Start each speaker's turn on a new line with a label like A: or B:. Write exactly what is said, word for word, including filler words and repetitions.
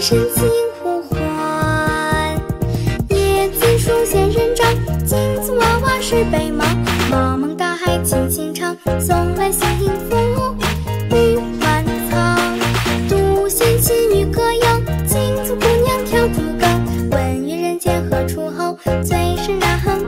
A: 深情呼唤。叶子书仙人掌，金子娃娃是北邙。茫茫大海轻轻唱，送来幸福与满仓。独仙气与歌扬，金子姑娘跳竹杠。问余人间何处好，最是那。